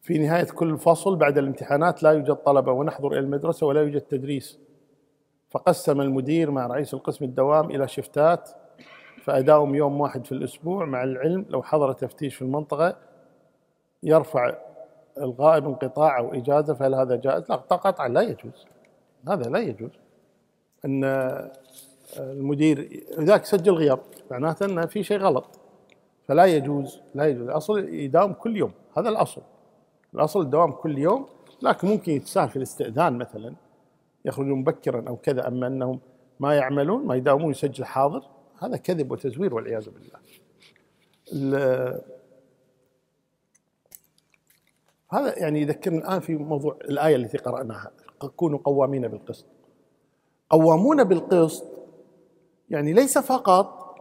في نهاية كل فصل بعد الامتحانات لا يوجد طلبة ونحضر إلى المدرسة ولا يوجد تدريس، فقسم المدير مع رئيس القسم الدوام إلى شفتات فأداؤهم يوم واحد في الأسبوع، مع العلم لو حضر تفتيش في المنطقة يرفع الغائب انقطاع أو إجازة، فهل هذا جائز؟ لا قطعا لا يجوز، هذا لا يجوز. أن المدير ذاك سجل غياب معناته أن في شيء غلط، فلا يجوز، لا يجوز. الأصل يداوم كل يوم، هذا الأصل، الأصل الدوام كل يوم، لكن ممكن يتساهل في الاستئذان مثلا يخرجون مبكرا أو كذا، أما أنهم ما يعملون ما يداومون يسجل حاضر، هذا كذب وتزوير والعياذ بالله. هذا يعني يذكرني الآن في موضوع الآية التي قرأناها، كونوا قوامين بالقسط. قوامون بالقسط يعني ليس فقط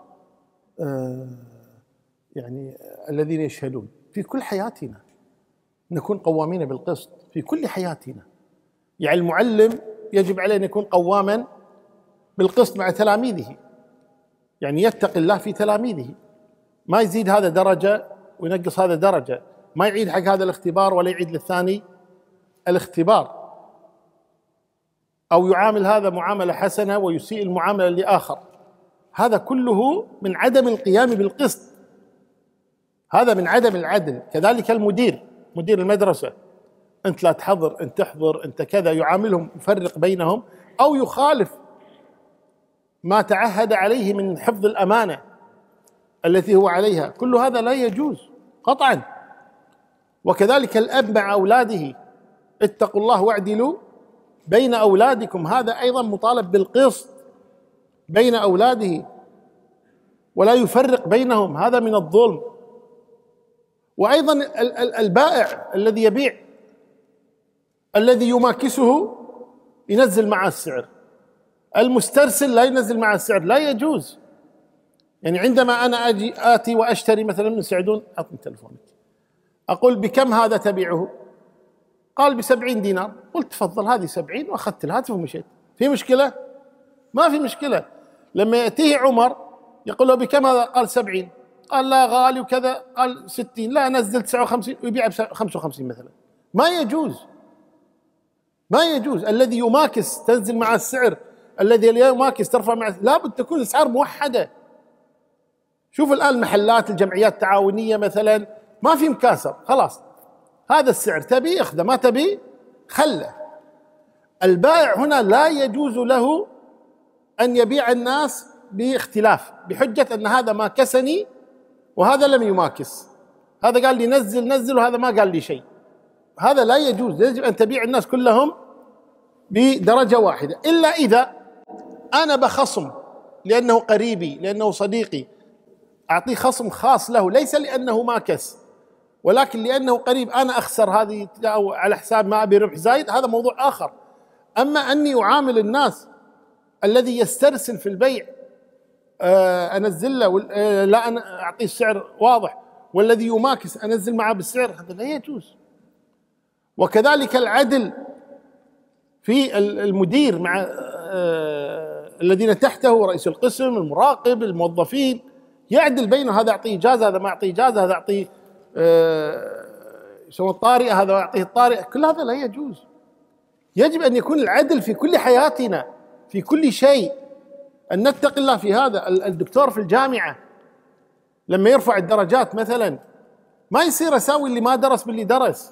يعني الذين يشهدون، في كل حياتنا نكون قوامين بالقسط في كل حياتنا. يعني المعلم يجب عليه أن يكون قواما بالقسط مع تلاميذه، يعني يتقي الله في تلاميذه، ما يزيد هذا درجة وينقص هذا درجة، ما يعيد حق هذا الاختبار ولا يعيد للثاني الاختبار، أو يعامل هذا معاملة حسنة ويسيء المعاملة لآخر. هذا كله من عدم القيام بالقسط، هذا من عدم العدل. كذلك المدير، مدير المدرسة، أنت لا تحضر، أنت تحضر، أنت كذا، يعاملهم يفرق بينهم أو يخالف ما تعهد عليه من حفظ الأمانة التي هو عليها، كل هذا لا يجوز قطعا. وكذلك الأب مع أولاده، اتقوا الله واعدلوا بين أولادكم، هذا أيضا مطالب بالقسط بين أولاده ولا يفرق بينهم، هذا من الظلم. وأيضا البائع الذي يبيع، الذي يماكسه ينزل مع السعر، المسترسل لا ينزل مع السعر، لا يجوز. يعني عندما أنا آتي وأشتري مثلا من سعدون، أعطني تلفونك، أقول بكم هذا تبيعه؟ قال ب70 دينار، قلت تفضل هذه 70 وأخذت الهاتف ومشيت، في مشكلة؟ ما في مشكلة. لما يأتيه عمر يقول له بكم هذا؟ قال 70، قال لا غالي وكذا، قال 60، لا نزل 59 ويبيع ب55 مثلا، ما يجوز، ما يجوز. الذي يماكس تنزل مع السعر، الذي لا يماكس ترفع مع، لابد تكون الأسعار موحدة. شوف الآن المحلات، الجمعيات التعاونية مثلا، ما في مكاسر، خلاص هذا السعر، تبي اخذه، ما تبي خله. البائع هنا لا يجوز له أن يبيع الناس باختلاف بحجة أن هذا ماكسني وهذا لم يماكس، هذا قال لي نزل وهذا ما قال لي شيء، هذا لا يجوز. يجب أن تبيع الناس كلهم بدرجة واحدة، إلا إذا أنا بخصم لأنه قريبي، لأنه صديقي، أعطيه خصم خاص له، ليس لأنه ماكس ولكن لأنه قريب، أنا أخسر هذه أو على حساب ما أبي ربح زايد، هذا موضوع آخر. أما أني أعامل الناس الذي يسترسل في البيع أنزل له، لا أنا أعطيه السعر واضح، والذي يماكس أنزل معه بالسعر، هذا لا يجوز. وكذلك العدل في المدير مع الذين تحته، رئيس القسم، المراقب، الموظفين، يعدل بينه، هذا أعطيه إجازة، هذا ما أعطيه إجازة، هذا أعطيه يسمى الطارئة، هذا أعطيه الطارئة، كل هذا لا يجوز. يجب أن يكون العدل في كل حياتنا في كل شيء، أن نتقي الله في هذا. الدكتور في الجامعة لما يرفع الدرجات مثلا، ما يصير أساوي اللي ما درس باللي درس،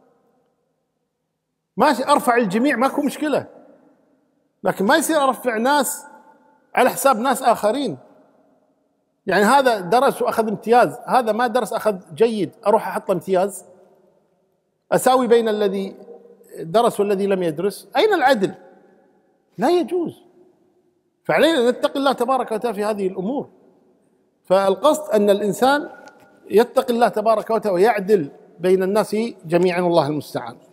ماشي أرفع الجميع ماكو مشكلة، لكن ما يصير أرفع ناس على حساب ناس آخرين. يعني هذا درس وأخذ امتياز، هذا ما درس أخذ جيد، أروح أحط امتياز؟ أساوي بين الذي درس والذي لم يدرس؟ أين العدل؟ لا يجوز. فعلينا أن نتقي الله تبارك وتعالى في هذه الأمور. فالقصد أن الإنسان يتقي الله تبارك وتعالى ويعدل بين الناس جميعا، والله المستعان.